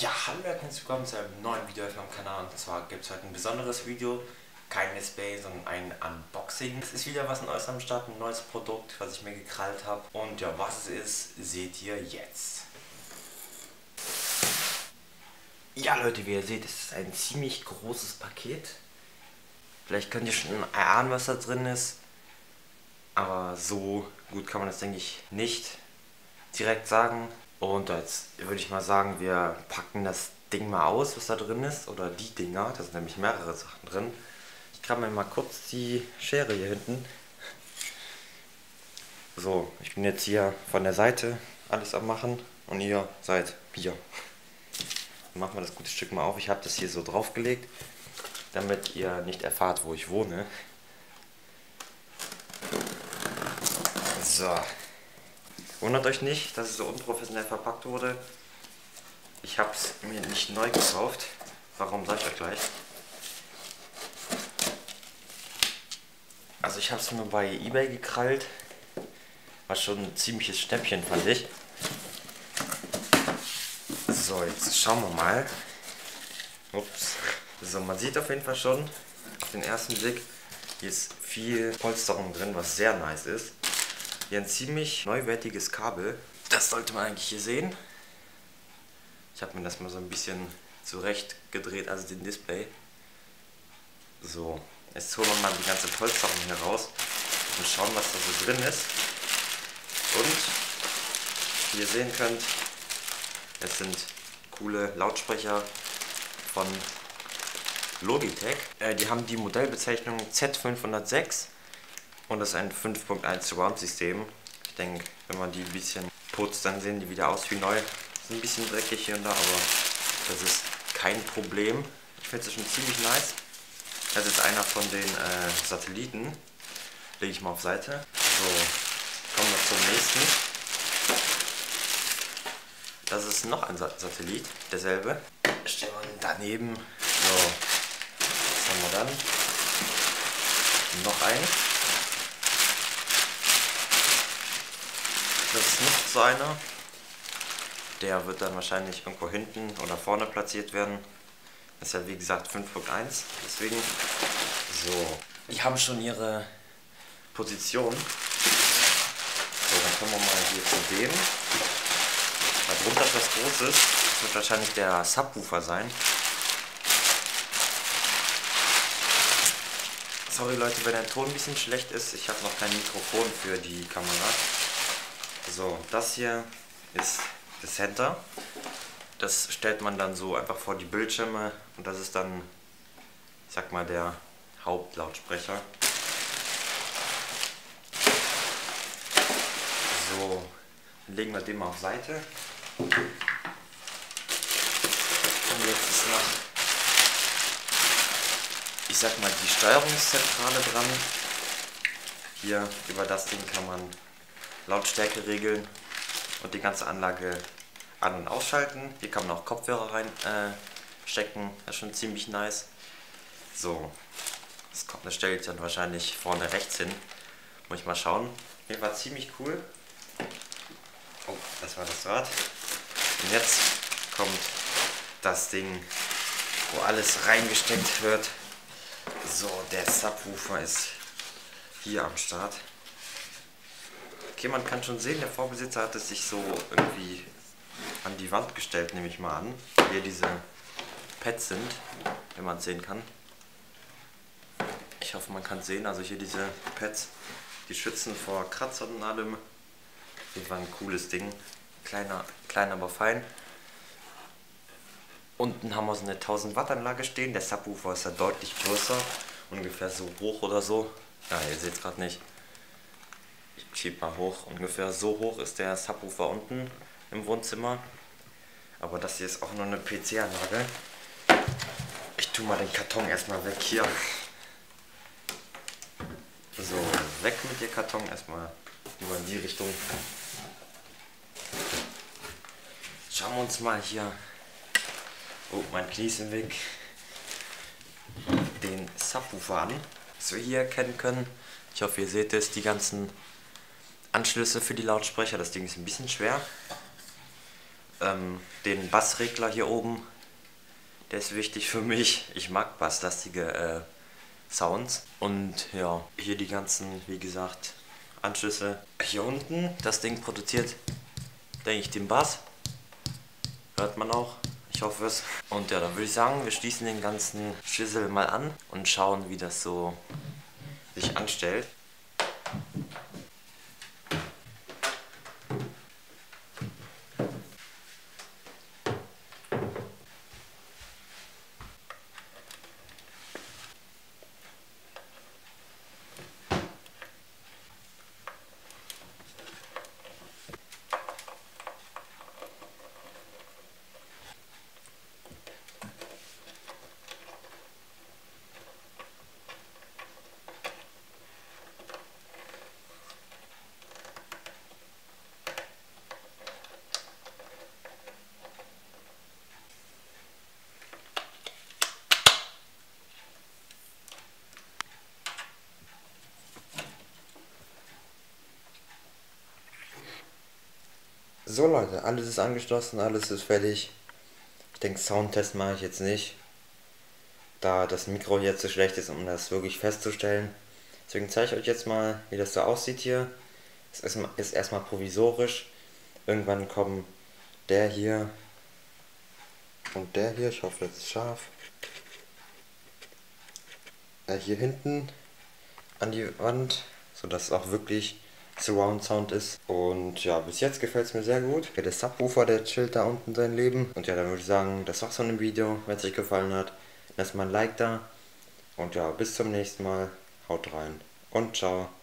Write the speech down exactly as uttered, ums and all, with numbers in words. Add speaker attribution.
Speaker 1: Ja, hallo und herzlich willkommen zu einem neuen Video auf meinem Kanal. Und zwar gibt es heute ein besonderes Video. Kein Display, sondern ein Unboxing. Es ist wieder was Neues am Start, ein neues Produkt, was ich mir gekrallt habe. Und ja, was es ist, seht ihr jetzt. Ja Leute, wie ihr seht, es ist ein ziemlich großes Paket. Vielleicht könnt ihr schon erahnen, was da drin ist. Aber so gut kann man das, denke ich, nicht direkt sagen. Und jetzt würde ich mal sagen, wir packen das Ding mal aus, was da drin ist. Oder die Dinger, da sind nämlich mehrere Sachen drin. Ich grabe mir mal kurz die Schere hier hinten. So, ich bin jetzt hier von der Seite alles am machen. Und ihr seid hier. Dann machen wir das gute Stück mal auf. Ich habe das hier so draufgelegt, damit ihr nicht erfahrt, wo ich wohne. So. Wundert euch nicht, dass es so unprofessionell verpackt wurde. Ich habe es mir nicht neu gekauft. Warum, sage ich euch gleich. Also ich habe es mir bei eBay gekrallt. War schon ein ziemliches Schnäppchen, fand ich. So, jetzt schauen wir mal. Ups. So, man sieht auf jeden Fall schon auf den ersten Blick, hier ist viel Polsterung drin, was sehr nice ist. Hier ein ziemlich neuwertiges Kabel. Das sollte man eigentlich hier sehen. Ich habe mir das mal so ein bisschen zurecht gedreht, also den Display. So, jetzt holen wir mal die ganze Polsterung hier raus und schauen, was da so drin ist. Und wie ihr sehen könnt, es sind coole Lautsprecher von Logitech. Äh, die haben die Modellbezeichnung Z fünfhundertsechs. Und das ist ein fünf Punkt eins Surround-System. Ich denke, wenn man die ein bisschen putzt, dann sehen die wieder aus wie neu. Ist ein bisschen dreckig hier und da, aber das ist kein Problem. Ich finde es schon ziemlich nice. Das ist einer von den äh, Satelliten. Lege ich mal auf Seite. So, kommen wir zum nächsten. Das ist noch ein Satellit, derselbe. Stellen wir daneben. So, was haben wir dann? Noch einen. Das ist nicht so einer. Der wird dann wahrscheinlich irgendwo hinten oder vorne platziert werden. Das ist ja wie gesagt fünf Punkt eins. Deswegen. So. Die haben schon ihre Position. So, dann kommen wir mal hier zu dem. Darunter ist was Großes. Das wird wahrscheinlich der Subwoofer sein. Sorry Leute, wenn der Ton ein bisschen schlecht ist. Ich habe noch kein Mikrofon für die Kamera. So, das hier ist das Center. Das stellt man dann so einfach vor die Bildschirme und das ist dann, ich sag mal, der Hauptlautsprecher. So, dann legen wir den mal auf Seite. Und jetzt ist noch, ich sag mal, die Steuerungszentrale dran. Hier über das Ding kann man Lautstärke regeln und die ganze Anlage an- und ausschalten. Hier kann man auch Kopfhörer reinstecken, äh, das ist schon ziemlich nice. So, das, kommt, das stelle ich dann wahrscheinlich vorne rechts hin. Muss ich mal schauen. Hier war ziemlich cool. Oh, das war das Rad. Und jetzt kommt das Ding, wo alles reingesteckt wird. So, der Subwoofer ist hier am Start. Okay, man kann schon sehen, der Vorbesitzer hat es sich so irgendwie an die Wand gestellt, nehme ich mal an. Hier diese Pads sind, wenn man es sehen kann. Ich hoffe, man kann es sehen. Also hier diese Pads, die schützen vor Kratzern und allem. Das war ein cooles Ding. Kleiner, klein, aber fein. Unten haben wir so eine tausend Watt Anlage stehen. Der Subwoofer ist ja deutlich größer. Ungefähr so hoch oder so. Ja, ihr seht es gerade nicht. Ich schiebe mal hoch. Ungefähr so hoch ist der Subwoofer unten im Wohnzimmer. Aber das hier ist auch nur eine P C-Anlage. Ich tue mal den Karton erstmal weg hier. So, weg mit dem Karton erstmal über in die Richtung. Schauen wir uns mal hier. Oh, mein Knie ist im Weg. Den Subwoofer an. Was wir hier erkennen können. Ich hoffe, ihr seht es, die ganzen Anschlüsse für die Lautsprecher. Das Ding ist ein bisschen schwer. ähm, den Bassregler hier oben. Der ist wichtig für mich. Ich mag basslastige äh, Sounds. Und ja, hier die ganzen, wie gesagt, Anschlüsse. Hier unten, das Ding produziert, denke ich, den Bass. Hört man auch. Ich hoffe es. Und ja, dann würde ich sagen, wir schließen den ganzen Schissel mal an und schauen, wie das so sich anstellt. So Leute, alles ist angeschlossen, alles ist fertig. Ich denke, Soundtest mache ich jetzt nicht, da das Mikro jetzt so schlecht ist, um das wirklich festzustellen. Deswegen zeige ich euch jetzt mal, wie das so aussieht hier. Es ist, ist erstmal provisorisch. Irgendwann kommen der hier und der hier, ich hoffe, das ist scharf, äh, hier hinten an die Wand, sodass es auch wirklich Surround Sound ist. Und ja, bis jetzt gefällt es mir sehr gut. Ja, der Subwoofer, der chillt da unten sein Leben. Und ja, dann würde ich sagen, das war's von dem Video. Wenn es euch gefallen hat, lasst mal ein Like da. Und ja, bis zum nächsten Mal. Haut rein und ciao.